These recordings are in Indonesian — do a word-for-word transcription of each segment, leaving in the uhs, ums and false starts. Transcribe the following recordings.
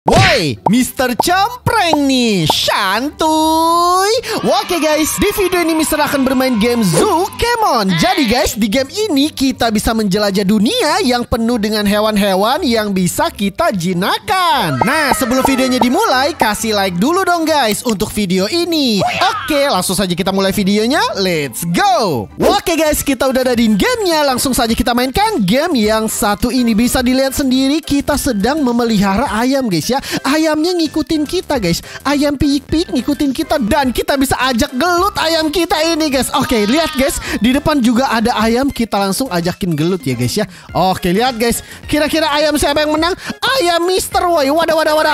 Woi, Mister Cempreng nih, santuy. Oke guys, di video ini Mister akan bermain game Zookemon. Jadi guys, di game ini kita bisa menjelajah dunia yang penuh dengan hewan-hewan yang bisa kita jinakkan. Nah, sebelum videonya dimulai, kasih like dulu dong guys untuk video ini. Oke, langsung saja kita mulai videonya. Let's go. Oke guys, kita udah ada di gamenya. Langsung saja kita mainkan game yang satu ini. Bisa dilihat sendiri, kita sedang memelihara ayam guys ya. Ayamnya ngikutin kita guys. Ayam piyik-piyik ngikutin kita. Dan kita bisa ajak gelut ayam kita ini guys. Oke, lihat guys, di depan juga ada ayam. Kita langsung ajakin gelut ya guys ya. Oke, lihat guys, kira-kira ayam siapa yang menang? Ayam Mister Woi. Wadah wadah wadah.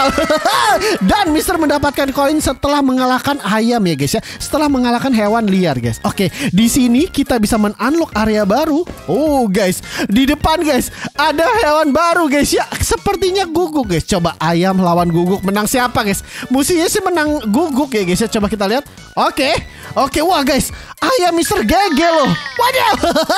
Dan Mister mendapatkan koin setelah mengalahkan ayam ya guys ya. Setelah mengalahkan hewan liar guys. Oke, di sini kita bisa men-unlock area baru. Oh guys, di depan guys ada hewan baru guys ya. Sepertinya guguk guys. Coba ayam lawan guguk, menang siapa guys? Musuhnya sih menang guguk ya guys ya. Coba kita lihat. Oke, oke, wah guys, ayam Mister Gege loh. Waduh.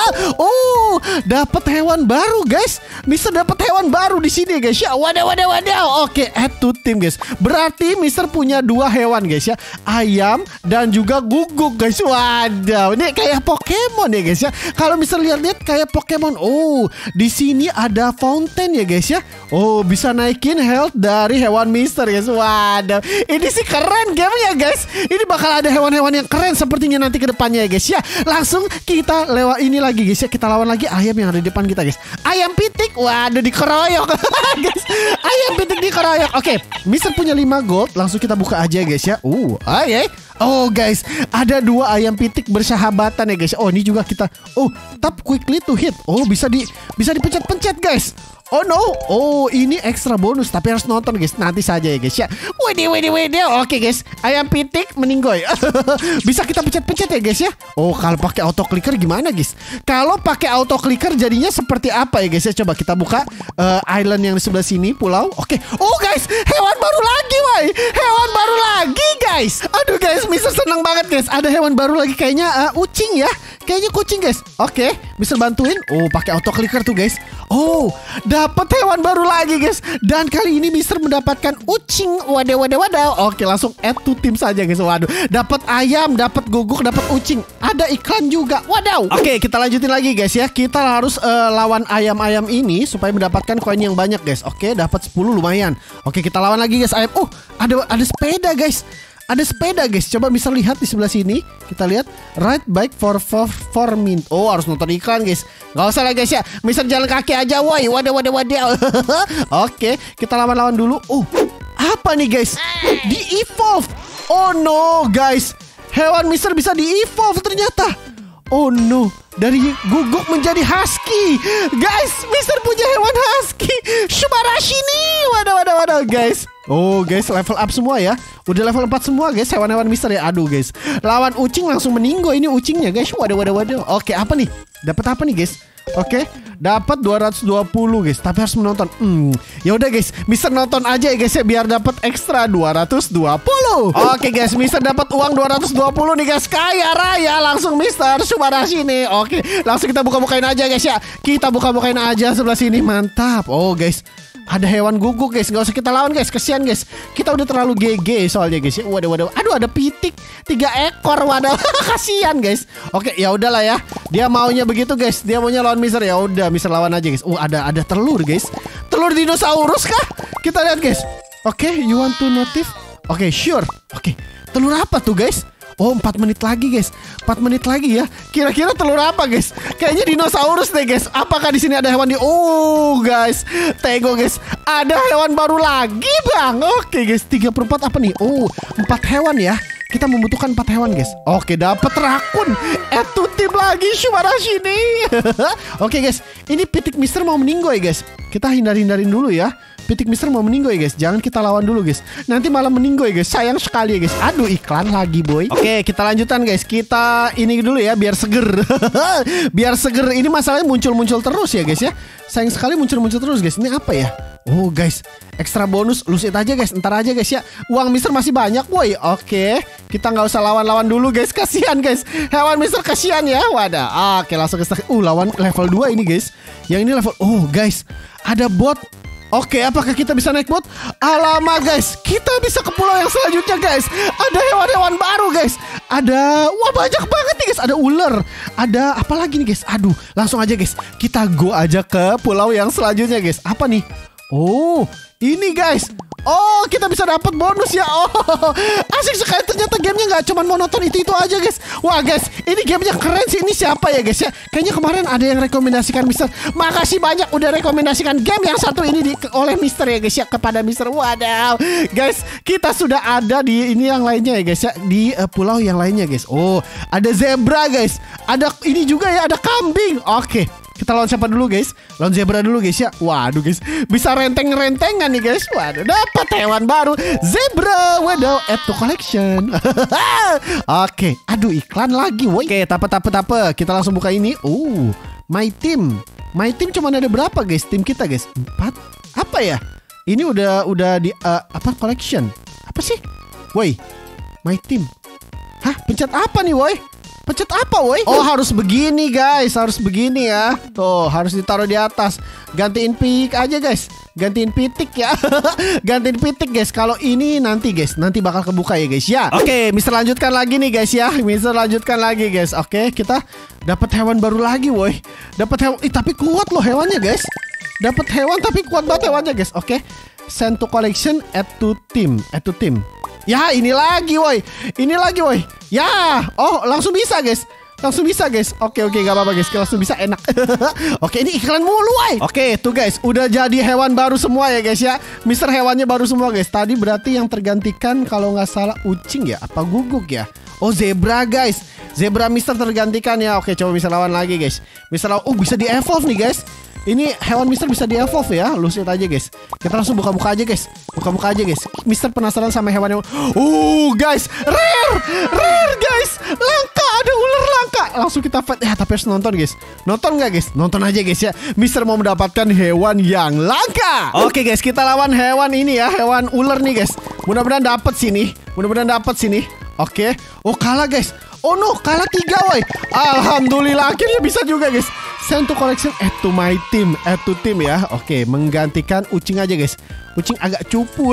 Oh, dapat hewan baru guys. Mister dapat hewan baru di sini guys ya. Waduh, waduh, waduh. Oke, add to team guys. Berarti Mister punya dua hewan guys ya. Ayam dan juga guguk guys. Waduh, ini kayak Pokemon ya guys ya. Kalau Mister lihat-lihat kayak Pokemon. Oh, di sini ada fountain ya guys ya. Oh, bisa naikin health dari hewan Mister guys. Waduh, ini sih keren gamenya guys. Ini bakal ada hewan-hewan yang keren sepertinya nanti ke depannya ya guys ya. Langsung kita lewat ini lagi guys ya. Kita lawan lagi ayam yang ada di depan kita guys. Ayam pitik. Waduh, dikeroyok guys. Ayam pitik dikeroyok. Oke, Mister punya lima gold. Langsung kita buka aja guys ya. Uh, ayo. Oh guys, ada dua ayam pitik bersahabatan ya guys. Oh, ini juga kita. Oh, tap quickly to hit. Oh, bisa di bisa dipencet-pencet guys. Oh no, oh ini ekstra bonus tapi harus nonton guys, nanti saja ya guys ya. Wede wede wede, oke guys, ayam pitik meninggoy. Bisa kita pencet-pencet ya guys ya. Oh, kalau pakai auto clicker gimana guys? Kalau pakai auto clicker jadinya seperti apa ya guys ya? Coba kita buka uh, island yang di sebelah sini, pulau. Oke, oh guys, hewan baru lagi, woi, hewan baru lagi guys. Aduh guys, Mister seneng banget guys. Ada hewan baru lagi kayaknya uh, ucing ya. Kayaknya kucing guys. Oke, Mister bantuin. Oh, pakai auto clicker tuh guys. Oh, dapat hewan baru lagi guys. Dan kali ini Mister mendapatkan ucing. Waduh waduh waduh. Oke, langsung add to team saja guys. Waduh, dapat ayam, dapat guguk, dapat ucing. Ada iklan juga. Waduh. Oke, kita lanjutin lagi guys ya. Kita harus uh, lawan ayam-ayam ini supaya mendapatkan koin yang banyak guys. Oke, dapat sepuluh lumayan. Oke, kita lawan lagi guys ayam. Oh, ada ada sepeda guys. Ada sepeda guys, coba bisa lihat di sebelah sini. Kita lihat, ride bike for for, for mint. Oh, harus nonton iklan guys. Gak usah lah guys ya, Mister jalan kaki aja woi. Waduh waduh waduh. Oke, kita lawan-lawan dulu. Oh, apa nih guys? Di evolve. Oh no guys, hewan Mister bisa di evolve ternyata. Oh no, dari guguk menjadi husky. Guys, Mister punya hewan husky. Subarashi nih. Waduh waduh waduh guys. Oh guys, level up semua ya. Udah level empat semua guys, hewan-hewan Mister ya. Aduh guys, lawan ucing langsung meninggo ini ucingnya guys. Waduh waduh waduh. Oke, apa nih? Dapat apa nih guys? Oke, dapat dua ratus dua puluh guys, tapi harus menonton. Hmm, ya udah guys, Mister nonton aja ya guys ya biar dapat ekstra dua ratus dua puluh. Oke guys, Mister dapat uang dua ratus dua puluh nih guys. Kaya raya langsung Mister Subarashi nih. Oke, langsung kita buka-bukain aja guys ya. Kita buka-bukain aja sebelah sini. Mantap. Oh guys, ada hewan guguk guys, nggak usah kita lawan guys, kesian guys. Kita udah terlalu G G soalnya guys ya. Waduh waduh. Aduh, ada pitik tiga ekor, waduh. Kasian guys. Oke, ya udahlah ya. Dia maunya begitu guys. Dia maunya lawan Mister, ya udah Mister lawan aja guys. Oh, ada ada telur guys. Telur dinosaurus kah? Kita lihat guys. Oke, you want to notif? Oke, sure. Oke, telur apa tuh guys? Oh, empat menit lagi guys. empat menit lagi ya. Kira-kira telur apa guys? Kayaknya dinosaurus deh guys. Apakah di sini ada hewan di? Oh guys, tego guys. Ada hewan baru lagi bang. Oke guys, tiga puluh empat apa nih? Oh, empat hewan ya. Kita membutuhkan empat hewan guys. Oke, dapat rakun. Add to team lagi Subarashi nih. Oke guys, ini pitik Mister mau meninggoy guys. Kita hindar-hindarin dulu ya. Pitik Mister mau meninggoy guys. Jangan kita lawan dulu guys. Nanti malah meninggoy guys. Sayang sekali ya guys. Aduh, iklan lagi boy. Oke, kita lanjutan guys. Kita ini dulu ya biar seger. Biar seger. Ini masalahnya muncul-muncul terus ya guys ya. Sayang sekali muncul-muncul terus guys. Ini apa ya? Oh guys, ekstra bonus. Lusit aja guys. Ntar aja guys ya. Uang Mister masih banyak boy. Oke, kita nggak usah lawan-lawan dulu guys. Kasihan guys. Hewan Mister kasihan ya. Wadah. Oke, langsung ke uh lawan level dua ini guys. Yang ini level. Oh guys, ada bot Oke, apakah kita bisa naik boat? Alamak guys, kita bisa ke pulau yang selanjutnya guys. Ada hewan-hewan baru guys. Ada, wah banyak banget nih guys. Ada ular. Ada apa lagi nih guys? Aduh, langsung aja guys. Kita go aja ke pulau yang selanjutnya guys. Apa nih? Oh, ini guys. Oh, kita bisa dapat bonus ya. Oh, asik sekali. Ternyata gamenya nggak cuma monoton itu-itu aja guys. Wah guys, ini gamenya keren sih. Ini siapa ya guys ya? Kayaknya kemarin ada yang rekomendasikan Mister. Makasih banyak udah rekomendasikan game yang satu ini di, oleh Mister ya guys ya, kepada Mister. Wadaw, guys, kita sudah ada di ini yang lainnya ya guys ya, di uh, pulau yang lainnya guys. Oh, ada zebra guys. Ada ini juga ya, ada kambing. Oke. Kita lawan siapa dulu guys? Lawan zebra dulu guys ya. Waduh guys, bisa renteng-rentengan nih guys. Waduh, dapat hewan baru, zebra. Waduh, add to collection. Oke, aduh iklan lagi. Woy. Oke, tape-tape-tape. Kita langsung buka ini. Oh, my team. My team cuma ada berapa guys? Tim kita guys, empat. Apa ya? Ini udah udah di uh, apa collection? Apa sih? Woi, my team. Hah, pencet apa nih woi? Pencet apa woi? Oh harus begini guys, harus begini ya. Tuh harus ditaruh di atas. Gantiin pik aja guys. Gantiin pitik ya. Gantiin pitik guys. Kalau ini nanti guys, nanti bakal kebuka ya guys ya. Oke, Mister lanjutkan lagi nih guys ya. Mister lanjutkan lagi guys. Oke, kita dapat hewan baru lagi woi. Dapat hewan, ih tapi kuat loh hewannya guys. Dapat hewan tapi kuat banget hewannya guys. Oke, send to collection, add to team, add to team. Ya ini lagi woi. Ini lagi woi. Ya. Oh langsung bisa guys. Langsung bisa guys. Oke oke gak apa-apa guys. Langsung bisa enak. Oke ini iklan mulu woi. Oke tuh guys. Udah jadi hewan baru semua ya guys ya. Mister hewannya baru semua guys. Tadi berarti yang tergantikan kalau nggak salah ucing ya. Apa guguk ya. Oh zebra guys. Zebra Mister tergantikan ya. Oke coba bisa lawan lagi guys. Mister lawan. Oh bisa di evolve nih guys. Ini hewan Mister bisa di evolve ya. Lu lihat aja guys. Kita langsung buka-buka aja guys. Buka-buka aja guys. Mister penasaran sama hewan yang Uh guys, rare. Rare guys. Langka, ada ular langka. Langsung kita fight. Ya tapi harus nonton guys. Nonton nggak guys? Nonton aja guys ya. Mister mau mendapatkan hewan yang langka. Oke guys, kita lawan hewan ini ya. Hewan ular nih guys. Mudah-mudahan dapat sini. Mudah-mudahan dapat sini. Oke. Oh kalah guys. Oh no, kalah tiga woi. Alhamdulillah akhirnya bisa juga guys. Send to collection, add to my team, add to team ya. Oke, menggantikan ucing aja guys. Ucing agak cupu.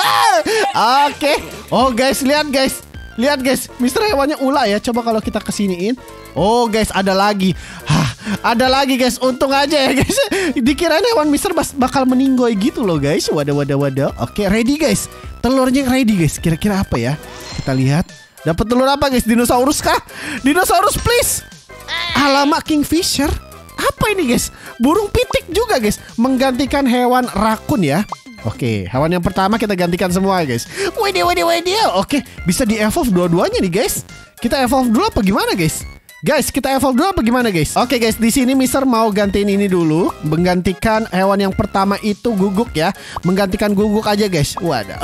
Oke. Oh guys, lihat guys. Lihat guys, Mister hewannya ular ya. Coba kalau kita kesiniin. Oh guys, ada lagi. Hah, ada lagi guys. Untung aja ya guys. Dikirain hewan Mister bakal meninggoy gitu loh guys. Wadah wadah wadah. Oke, ready guys. Telurnya ready guys. Kira-kira apa ya? Kita lihat. Dapat telur apa guys? Dinosaurus kah? Dinosaurus please. Alamak kingfisher. Apa ini guys? Burung pitik juga guys. Menggantikan hewan rakun ya. Oke, hewan yang pertama kita gantikan semua guys. Widih widih widih. Oke, bisa di evolve dua-duanya nih guys. Kita evolve dulu apa gimana guys? Guys, kita evolve dulu apa gimana guys? Oke guys, di sini Mister mau gantiin ini dulu. Menggantikan hewan yang pertama itu guguk ya. Menggantikan guguk aja guys. Waduh.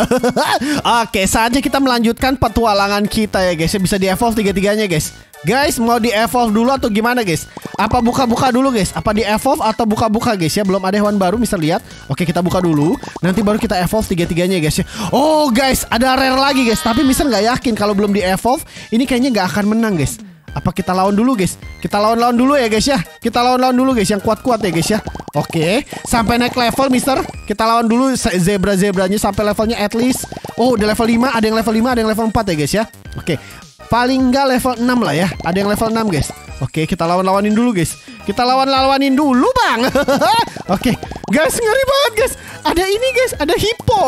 Oke, saatnya kita melanjutkan petualangan kita ya guys. Bisa di evolve tiga-tiganya guys. Guys, mau di evolve dulu atau gimana guys? Apa buka-buka dulu guys? Apa di evolve atau buka-buka guys ya? Belum ada hewan baru Mister lihat. Oke, kita buka dulu. Nanti baru kita evolve tiga-tiganya guys ya. Oh guys, ada rare lagi guys. Tapi Mister nggak yakin kalau belum di evolve ini kayaknya nggak akan menang guys. Apa kita lawan dulu guys? Kita lawan-lawan dulu ya guys ya. Kita lawan-lawan dulu guys yang kuat-kuat ya guys ya. Oke, sampai naik level Mister. Kita lawan dulu zebra-zebranya sampai levelnya at least. Oh, udah level lima, ada yang level lima, ada yang level empat ya guys ya. Oke. Paling nggak level enam lah ya. Ada yang level enam guys. Oke, kita lawan-lawanin dulu guys. Kita lawan-lawanin dulu bang. Oke, guys ngeri banget guys. Ada ini guys, ada hippo.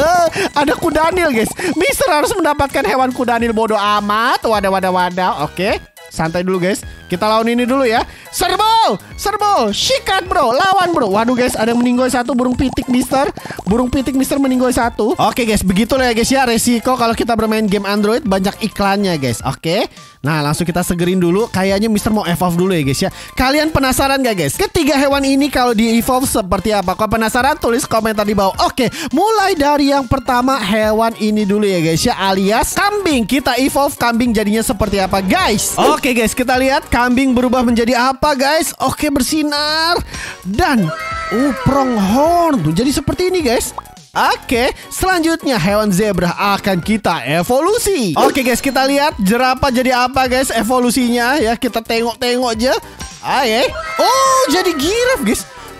Ada kudanil guys. Mister harus mendapatkan hewan kudanil bodoh amat. Wadah wadah wadah. Oke, santai dulu guys. Kita lawan ini dulu ya. Serbo, serbo, sikat bro, lawan bro. Waduh guys, ada yang meninggoy satu burung pitik Mister. Burung pitik Mister meninggoy satu. Oke guys, begitulah ya guys ya resiko kalau kita bermain game Android banyak iklannya guys. Oke, nah langsung kita segerin dulu. Kayaknya Mister mau evolve dulu ya guys ya. Kalian penasaran gak guys? Ketiga hewan ini kalau di evolve seperti apa? Kalau penasaran tulis komentar di bawah. Oke, mulai dari yang pertama hewan ini dulu ya guys ya, alias kambing. Kita evolve kambing jadinya seperti apa guys? Oke guys, kita lihat kambing berubah menjadi apa guys? Oke, bersinar dan uh pronghorn tuh jadi seperti ini guys. Oke, selanjutnya hewan zebra akan kita evolusi. Oke guys, kita lihat jerapah jadi apa guys evolusinya ya. Kita tengok-tengok aja. Ayo. Oh, jadi giraffe guys.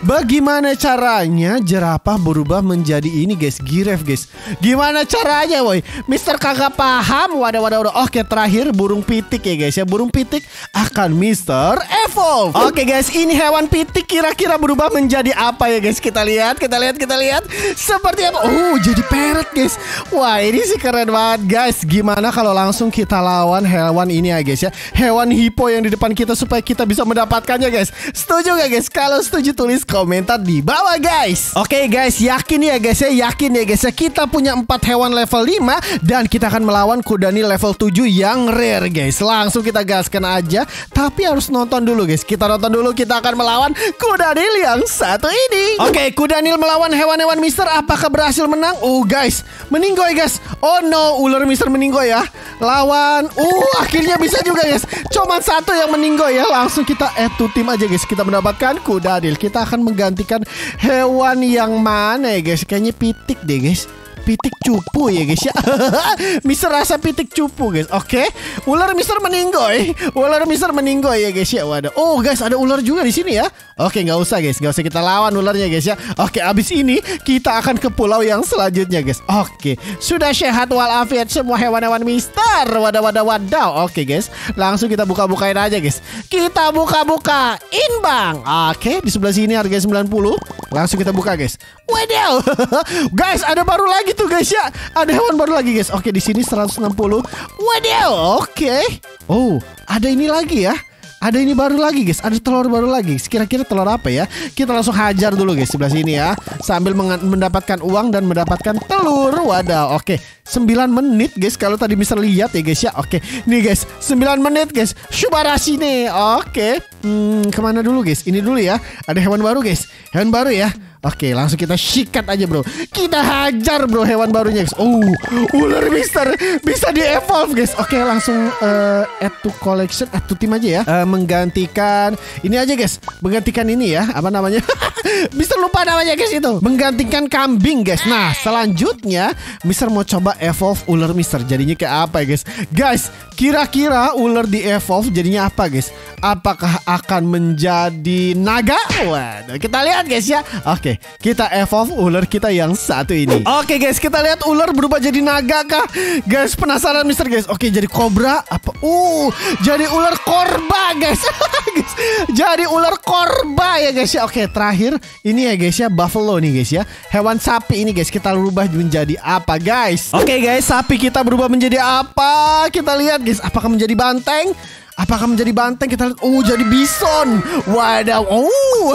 Bagaimana caranya jerapah berubah menjadi ini guys, giraffe guys? Gimana caranya woi? Mister kagak paham. Wadah wadah wadah. Oke, terakhir burung pitik ya guys ya. Burung pitik akan Mister evolve. Oke guys, ini hewan pitik kira-kira berubah menjadi apa ya guys? Kita lihat, kita lihat, kita lihat. Seperti apa? Oh, jadi parrot guys. Wah, ini sih keren banget guys. Gimana kalau langsung kita lawan hewan ini ya guys ya? Hewan hippo yang di depan kita supaya kita bisa mendapatkannya guys. Setuju gak guys? Kalau setuju tulis komentar di bawah guys. Oke guys, yakin ya guys ya, yakin ya guys ya. Kita punya empat hewan level lima dan kita akan melawan kudanil level tujuh yang rare guys. Langsung kita gaskan aja. Tapi harus nonton dulu guys. Kita nonton dulu, kita akan melawan kudanil yang satu ini. Oke, kudanil melawan hewan-hewan Mister. Apakah berhasil menang? Oh guys, meninggoy guys. Oh no, ular Mister meninggoy ya. Lawan. Uh, akhirnya bisa juga guys. Cuma satu yang meninggoy ya. Langsung kita add to team aja guys. Kita mendapatkan kudanil. Kita akan menggantikan hewan yang mana ya guys? Kayaknya pitik deh guys. Pitik cupu ya guys ya. Mister rasa pitik cupu guys. Oke, ular Mister meninggoy. Ular Mister meninggoy ya guys ya. Waduh. Oh guys, ada ular juga di sini ya. Oke, nggak usah guys, nggak usah kita lawan ularnya guys ya. Oke, abis ini kita akan ke pulau yang selanjutnya guys. Oke, sudah sehat walafiat semua hewan-hewan Mister. Wadah wadah wadaw. Oke guys, langsung kita buka-bukain aja guys. Kita buka-buka inbang. Oke, di sebelah sini harga sembilan puluh. Langsung kita buka guys. Wadaw. Guys, ada baru lagi tuh guys ya. Ada hewan baru lagi guys. Oke, di sini seratus enam puluh. Wadaw. Oke. Oh, ada ini lagi ya. Ada ini baru lagi guys. Ada telur baru lagi. Kira-kira telur apa ya? Kita langsung hajar dulu guys sebelah sini ya. Sambil mendapatkan uang dan mendapatkan telur. Wadah. Oke. sembilan menit guys. Kalau tadi Mister lihat ya guys ya. Oke. Nih guys. sembilan menit guys. Subarashi nih. Oke. Hmm, kemana dulu guys? Ini dulu ya. Ada hewan baru guys. Hewan baru ya. Oke, langsung kita sikat aja bro. Kita hajar bro hewan barunya guys. Oh, ular Mister bisa di-evolve guys. Oke, langsung uh, add to collection, add to team aja ya. uh, Menggantikan ini aja guys. Menggantikan ini ya. Apa namanya? Mister lupa namanya guys itu. Menggantikan kambing guys. Nah, selanjutnya Mister mau coba evolve ular Mister. Jadinya kayak apa guys? Guys, kira-kira ular di-evolve jadinya apa guys? Apakah akan menjadi naga? Waduh, kita lihat guys ya. Oke, kita evolve ular kita yang satu ini. Oke guys, kita lihat ular berubah jadi naga kah? Guys, penasaran Mister guys. Oke, jadi kobra apa? Uh, jadi ular korba guys. Guys, jadi ular korba ya guys ya. Oke, terakhir ini ya guys ya, buffalo nih guys ya. Hewan sapi ini guys, kita rubah menjadi apa guys? Oke guys, sapi kita berubah menjadi apa? Kita lihat guys, apakah menjadi banteng? Apakah menjadi banteng? Kita lihat. Oh, jadi bison. Waduh. Oh.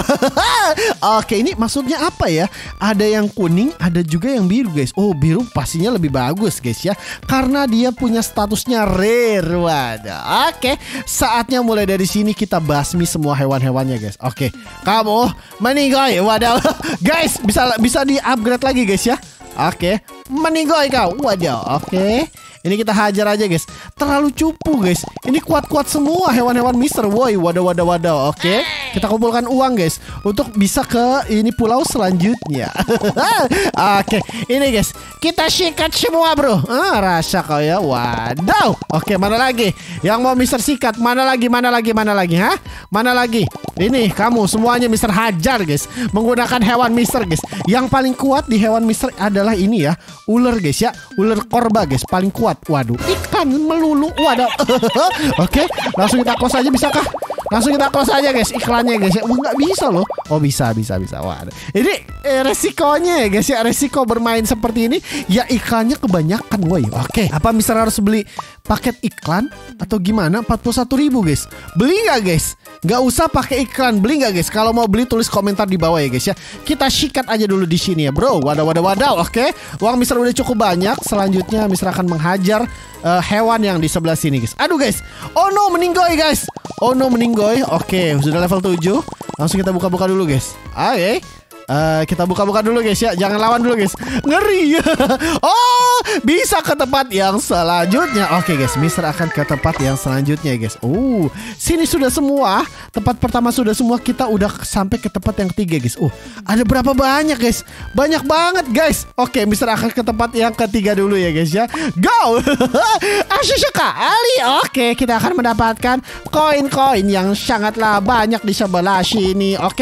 Oke, ini maksudnya apa ya? Ada yang kuning, ada juga yang biru guys. Oh, biru pastinya lebih bagus guys ya, karena dia punya statusnya rare. Waduh. Oke, saatnya mulai dari sini kita basmi semua hewan-hewannya guys. Oke, kamu meninggoy. Waduh. Guys, bisa bisa di-upgrade lagi guys ya. Oke, meninggoy kau. Waduh. Oke. Ini kita hajar aja guys. Terlalu cupu guys. Ini kuat-kuat semua hewan-hewan Mister. Woi, wadah wadah wadah. Oke, kita kumpulkan uang guys untuk bisa ke ini pulau selanjutnya. Oke, ini guys, kita sikat semua bro. Ah, rasa kau ya. Waduh. Oke, mana lagi yang mau Mister sikat? Mana lagi? Mana lagi? Mana lagi? Hah? Mana lagi? Ini kamu semuanya Mister hajar guys. Menggunakan hewan Mister guys. Yang paling kuat di hewan Mister adalah ini ya, ular guys ya. Ular korba guys, paling kuat. Waduh, ikan melulu. Waduh. Oke, langsung kita close aja, bisakah? Langsung kita close aja guys iklannya guys ya. Wah, nggak bisa loh. Oh, bisa, bisa, bisa. Waduh. Ini eh, resikonya ya guys ya. Resiko bermain seperti ini ya, iklannya kebanyakan woi. Oke, apa Mister harus beli paket iklan atau gimana? empat puluh satu ribu guys. Beli nggak guys? Nggak usah pakai iklan. Beli nggak guys? Kalau mau beli tulis komentar di bawah ya guys ya. Kita sikat aja dulu di sini ya bro. Wadah, wadah, wadah. Oke, uang Mister udah cukup banyak. Selanjutnya Mister akan menghajar uh, hewan yang di sebelah sini guys. Aduh guys. Oh no, meninggoy guys. Oh no, meninggoy. Oke, sudah level tujuh. Langsung kita buka-buka dulu guys. Oke. Uh, kita buka-buka dulu guys ya. Jangan lawan dulu guys. Ngeri. Oh, bisa ke tempat yang selanjutnya. Oke guys, Mister akan ke tempat yang selanjutnya guys. Oh, sini sudah semua. Tempat pertama sudah semua. Kita udah sampai ke tempat yang ketiga guys. Oh, ada berapa banyak guys? Banyak banget guys. Oke, Mister akan ke tempat yang ketiga dulu ya guys ya. Go. Asyik sekali. Oke, kita akan mendapatkan koin-koin yang sangatlah banyak di sebelah sini. Oke,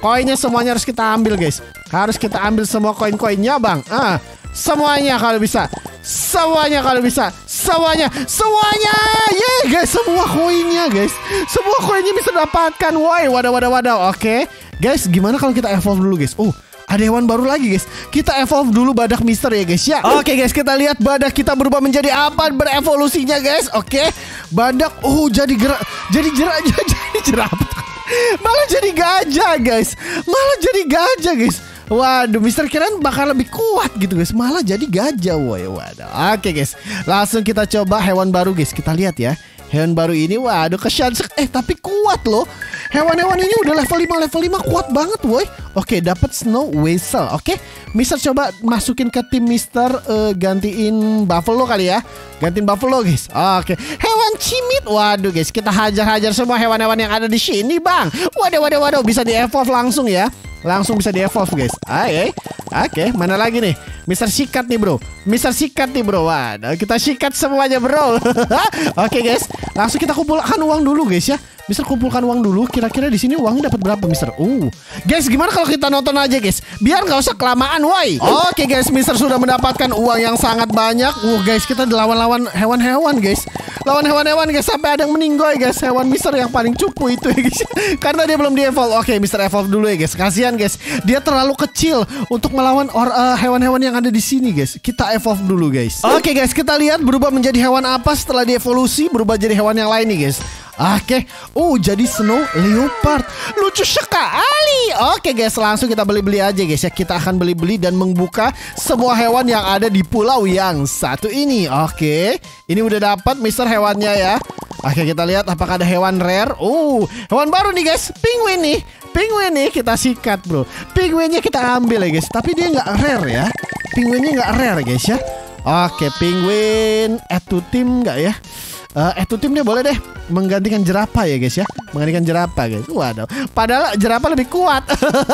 Koinnya semuanya harus kita ambil guys. Harus kita ambil semua koin-koinnya bang. Ah, semuanya kalau bisa. Semuanya kalau bisa. Semuanya. Semuanya. Yeah guys, semua koinnya guys. Semua koinnya bisa dapatkan. Woi, wadah wadah wadah. Oke. Guys, gimana kalau kita evolve dulu guys? Oh, ada hewan baru lagi guys. Kita evolve dulu badak mister ya guys ya. Oke guys, kita lihat badak kita berubah menjadi apa berevolusinya guys. Oke. Badak oh jadi gerak, jadi jerak jadi jerapah. Malah jadi gajah guys. Malah jadi gajah guys. Waduh, mister kirain bakal lebih kuat gitu guys. Malah jadi gajah. Woy, waduh. Oke guys, langsung kita coba hewan baru guys. Kita lihat ya. Hewan baru ini waduh kesian. Eh tapi kuat loh. Hewan-hewan ini udah level lima, level lima kuat banget woy. Oke, dapat snow weasel. Oke, mister coba masukin ke tim mister uh, gantiin buffalo kali ya. Gantiin buffalo guys. Oke, hewan cimit. Waduh guys, kita hajar-hajar semua hewan-hewan yang ada di sini bang. Waduh, waduh, waduh, bisa di-evolve langsung ya. Langsung bisa di-evolve guys. Oke, oke, mana lagi nih? mister sikat nih bro. mister sikat nih bro. Waduh, kita sikat semuanya bro. Oke guys, langsung kita kumpulkan uang dulu guys ya. mister kumpulkan uang dulu. Kira-kira di sini uangnya dapat berapa mister? Uh, guys, gimana kalau kita nonton aja guys? Biar nggak usah kelamaan, woi. Oke guys, mister sudah mendapatkan uang yang sangat banyak. Uh guys, kita lawan-lawan hewan-hewan guys. Lawan hewan-hewan guys, sampai ada yang meninggoy guys. Hewan mister yang paling cupu itu ya guys. Karena dia belum di-evolve. Oke, mister evolve dulu ya guys. Kasihan guys, dia terlalu kecil untuk melawan or, uh, hewan-hewan yang ada di sini guys. Kita evolve dulu guys. Oke guys, kita lihat berubah menjadi hewan apa setelah dievolusi. Berubah jadi hewan yang lain nih guys. Oke, oh jadi snow leopard, lucu sekali. Oke guys, langsung kita beli-beli aja guys ya. Kita akan beli-beli dan membuka semua hewan yang ada di pulau yang satu ini. Oke, ini udah dapat mister hewannya ya. Oke, kita lihat apakah ada hewan rare. Oh, hewan baru nih guys, penguin nih. Penguin nih kita sikat bro. Penguinnya kita ambil ya guys. Tapi dia nggak rare ya. Penguinnya nggak rare guys ya. Oke, penguin add to team nggak ya? Uh, eh tuh timnya boleh deh menggantikan jerapah ya guys ya. Menggantikan jerapah guys. Waduh, padahal jerapah lebih kuat.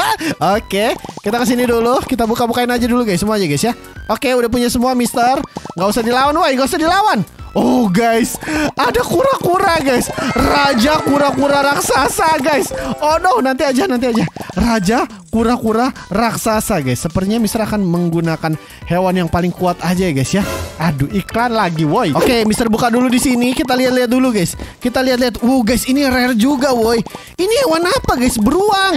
Oke, kita kesini dulu. Kita buka-bukain aja dulu guys, semua aja guys ya. Oke, udah punya semua mister. Gak usah dilawan woi, gak usah dilawan. Oh guys, ada kura-kura guys. Raja kura-kura raksasa guys. Oh no, nanti aja, nanti aja. Raja kura-kura raksasa guys. Sepertinya mister akan menggunakan hewan yang paling kuat aja ya guys ya. Aduh, iklan lagi woi. Oke, mister buka dulu di sini. Kita lihat-lihat dulu guys. Kita lihat-lihat. Uh guys, ini rare juga woi. Ini hewan apa guys? Beruang.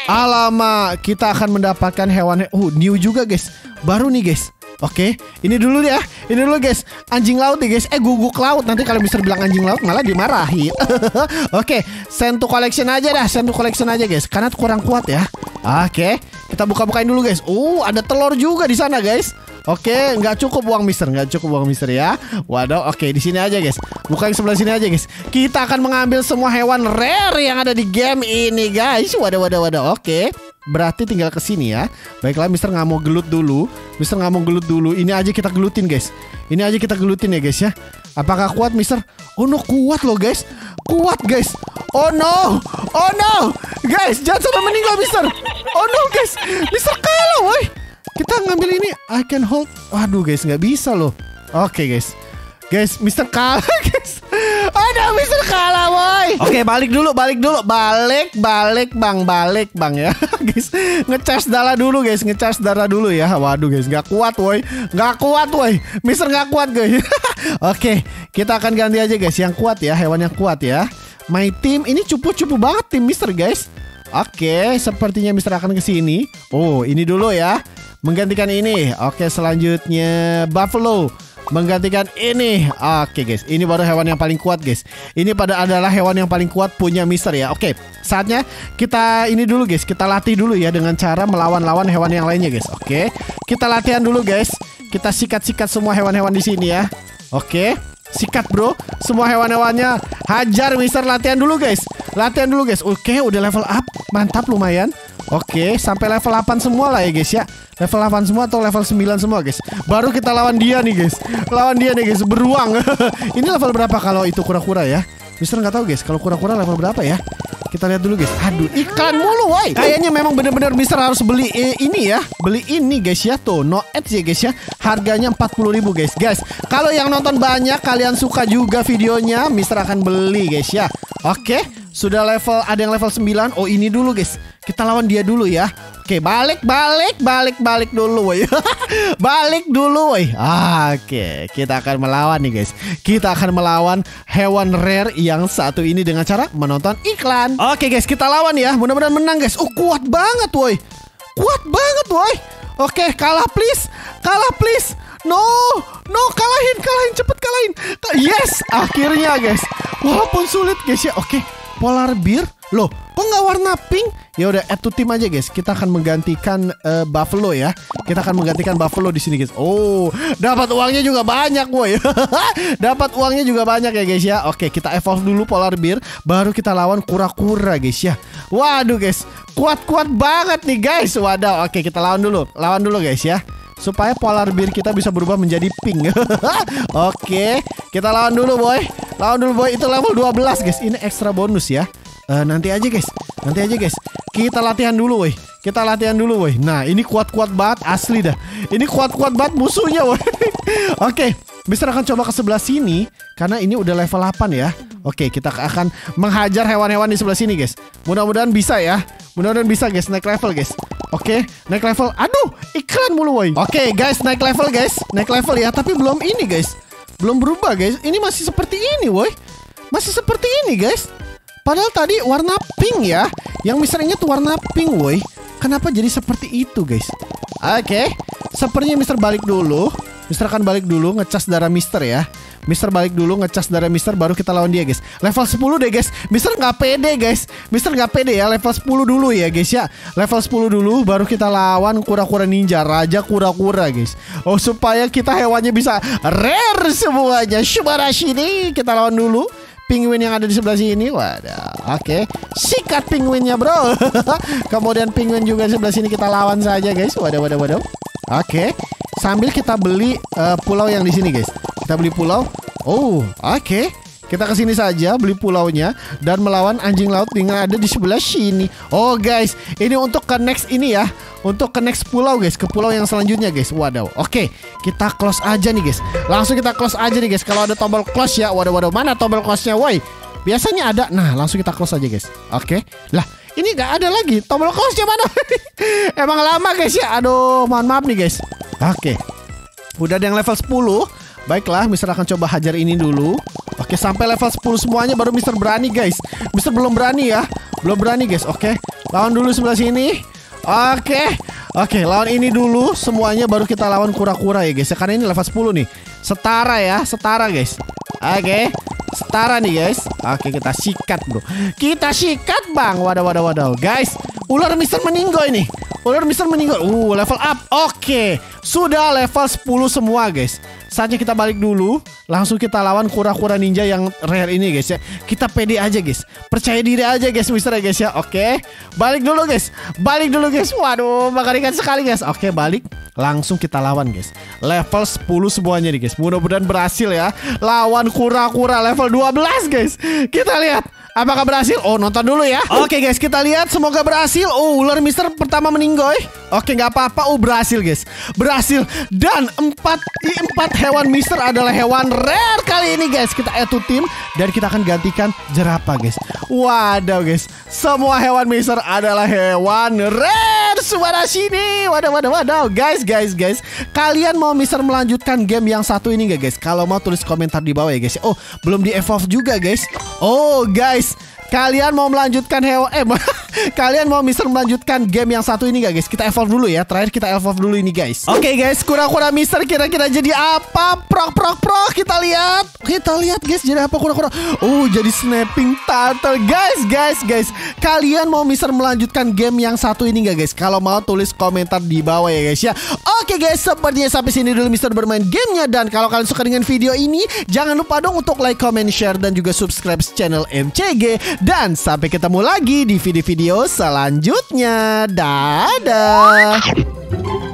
Alamak, kita akan mendapatkan hewan. Uh, new juga guys. Baru nih guys. Oke, ini dulu ya. Ini dulu guys. Anjing laut nih guys. Eh, guguk laut. Nanti kalau mister bilang anjing laut malah dimarahin. Oke, send to collection aja dah. Send to collection aja guys. Karena kurang kuat ya. Oke, kita buka-bukain dulu guys. Uh, ada telur juga di sana guys. Oke, nggak cukup uang mister, nggak cukup uang mister ya. Waduh, oke di sini aja guys. Buka yang sebelah sini aja guys. Kita akan mengambil semua hewan rare yang ada di game ini guys. Waduh, waduh, waduh. Oke, berarti tinggal ke sini ya. Baiklah, mister nggak mau gelut dulu. mister nggak mau gelut dulu. Ini aja kita gelutin guys. Ini aja kita gelutin ya guys ya. Apakah kuat mister? Oh no, kuat loh guys. Kuat guys. Oh no, oh no, guys, jangan sampai meninggal mister. Oh no guys, mister kalah woi. Kita ngambil ini, I can hold. Waduh guys, nggak bisa loh. Oke guys, guys, mister kalah guys. Aduh, mister kalah woi. Oke, balik dulu, balik dulu, balik, balik bang, balik bang ya. Guys, ngecas darah dulu guys, ngecas darah dulu ya. Waduh guys, nggak kuat woi, nggak kuat woi. Mister nggak kuat guys. Oke, kita akan ganti aja guys, yang kuat ya, hewan yang kuat ya. My team ini cupu-cupu banget tim mister guys. Oke, sepertinya mister akan ke sini. Oh, ini dulu ya. Menggantikan ini. Oke, selanjutnya buffalo. Menggantikan ini. Oke guys, ini baru hewan yang paling kuat guys. Ini pada adalah hewan yang paling kuat punya mister ya. Oke, saatnya kita ini dulu guys. Kita latih dulu ya dengan cara melawan-lawan hewan yang lainnya guys. Oke, kita latihan dulu guys. Kita sikat-sikat semua hewan-hewan di sini ya. Oke, sikat bro. Semua hewan-hewannya. Hajar mister, latihan dulu guys. Latihan dulu guys. Oke, udah level up. Mantap, lumayan. Oke, sampai level delapan semua lah ya guys ya. Level delapan semua atau level sembilan semua guys. Baru kita lawan dia nih guys. Lawan dia nih guys, beruang. Ini level berapa kalau itu kura-kura ya? Mister nggak tahu guys, kalau kura-kura level berapa ya? Kita lihat dulu guys. Aduh, iklan mulu woi. Kayaknya memang bener-bener mister harus beli eh, ini ya. Beli ini guys ya. Tuh, no ads ya guys ya. Harganya empat puluh ribu guys. Guys, kalau yang nonton banyak, kalian suka juga videonya, mister akan beli guys ya. Oke, Sudah level, ada yang level sembilan. Oh ini dulu guys, kita lawan dia dulu ya. Oke, balik, balik, balik, balik dulu woy. Balik dulu woy. Ah, oke, kita akan melawan nih guys. Kita akan melawan hewan rare yang satu ini dengan cara menonton iklan. Oke guys, kita lawan ya. Mudah-mudahan menang guys. Oh kuat banget woy. Kuat banget woy. Oke, kalah please. Kalah please. No, no, kalahin, kalahin, cepet kalahin. Yes, akhirnya guys. Walaupun sulit guys ya. Oke, polar bear. Loh, kok nggak warna pink? Ya udah, add to team aja guys. Kita akan menggantikan uh, buffalo ya. Kita akan menggantikan buffalo di sini guys. Oh, dapat uangnya juga banyak boy. Dapat uangnya juga banyak ya guys ya. Oke, kita evolve dulu polar bear, baru kita lawan kura-kura guys ya. Waduh guys, kuat-kuat banget nih guys. Waduh, oke kita lawan dulu. Lawan dulu guys ya. Supaya polar bear kita bisa berubah menjadi pink. Oke, kita lawan dulu boy. Lawan dulu boy, itu level dua belas guys. Ini ekstra bonus ya. Uh, nanti aja guys, nanti aja guys. Kita latihan dulu woi. Kita latihan dulu woi. Nah ini kuat-kuat banget asli dah. Ini kuat-kuat banget musuhnya woi. Oke, Mister akan coba ke sebelah sini karena ini udah level delapan ya. Oke, kita akan menghajar hewan-hewan di sebelah sini guys. Mudah-mudahan bisa ya. Mudah-mudahan bisa guys, naik level guys. Oke, naik level. Aduh, iklan mulu woi. Oke guys, naik level guys. Naik level ya, tapi belum ini guys. Belum berubah guys. Ini masih seperti ini woi. Masih seperti ini guys. Padahal tadi warna pink ya. Yang Mister ingat warna pink woi. Kenapa jadi seperti itu guys? Oke, sepertinya Mister balik dulu. Mister akan balik dulu ngecas darah Mister ya. Mister balik dulu ngecas darah Mister, baru kita lawan dia guys. Level sepuluh deh guys. Mister nggak pede guys. Mister nggak pede ya. Level sepuluh dulu ya guys ya. Level sepuluh dulu baru kita lawan kura-kura ninja, raja kura-kura guys. Oh supaya kita hewannya bisa rare semuanya. Shubarashi nih. Kita lawan dulu penguin yang ada di sebelah sini. Wadah. Oke, sikat penguinnya bro. Kemudian penguin juga di sebelah sini kita lawan saja guys. Wadah wadah wadah. Oke, sambil kita beli uh, pulau yang di sini guys. Kita beli pulau. Oh, oke. Kita kesini saja beli pulaunya dan melawan anjing laut yang ada di sebelah sini. Oh guys, ini untuk ke next ini ya. Untuk ke next pulau guys, ke pulau yang selanjutnya guys. Waduh. Oke, kita close aja nih guys. Langsung kita close aja nih guys. Kalau ada tombol close ya. Waduh waduh, mana tombol close-nya woi? Biasanya ada. Nah, langsung kita close aja guys. Oke. Lah, ini gak ada lagi tombol close-nya mana? Emang lama guys ya. Aduh, mohon maaf nih guys. Oke. Udah ada yang level sepuluh. Baiklah, Mister akan coba hajar ini dulu. Oke, sampai level sepuluh semuanya baru Mister berani guys. Mister belum berani ya. Belum berani guys. Oke, lawan dulu sebelah sini. Oke. Oke, lawan ini dulu semuanya baru kita lawan kura-kura ya guys. Karena ini level sepuluh nih. Setara ya, setara guys. Oke, setara nih guys. Oke, kita sikat bro. Kita sikat bang. Waduh, waduh, waduh. Guys, ular Mister meninggal ini. Ular Mister meninggal. Uh, level up. Oke, sudah level sepuluh semua guys. Saatnya kita balik dulu. Langsung kita lawan kura-kura ninja yang rare ini guys ya. Kita pede aja guys. Percaya diri aja guys Mister ya guys ya. Oke, balik dulu guys. Balik dulu guys. Waduh, mengerikan sekali guys. Oke, balik. Langsung kita lawan guys. Level sepuluh semuanya nih guys. Mudah-mudahan berhasil ya. Lawan kura-kura level dua belas guys. Kita lihat apakah berhasil. Oh, nonton dulu ya. Oke guys, kita lihat. Semoga berhasil. Oh, ular Mister pertama meninggal. Oke, nggak apa-apa. Oh, berhasil guys. Berhasil. Dan empat, empat hewan Mister adalah hewan rare kali ini guys. Kita add to team dan kita akan gantikan jerapah guys. Waduh guys, semua hewan Mister adalah hewan rare. Suara sini. Waduh waduh waduh. Guys guys guys, kalian mau Mister melanjutkan game yang satu ini gak guys? Kalau mau tulis komentar di bawah ya guys. Oh, belum di evolve juga guys. Oh guys, kalian mau melanjutkan hewan eh kalian mau Mister melanjutkan game yang satu ini gak guys? Kita evolve dulu ya. Terakhir kita evolve dulu ini guys. Oke okay, guys, kura-kura Mister kira-kira jadi apa? Prok prok prok. Kita lihat. Kita lihat guys, jadi apa kura-kura? Oh, jadi snapping turtle. Guys, guys, guys, kalian mau Mister melanjutkan game yang satu ini gak guys? Kalau mau tulis komentar di bawah ya guys ya. Oke okay, guys, sepertinya sampai sini dulu Mister bermain gamenya. Dan kalau kalian suka dengan video ini, jangan lupa dong untuk like, comment, share, dan juga subscribe channel M C G. Dan sampai ketemu lagi di video-video selanjutnya. Dadah.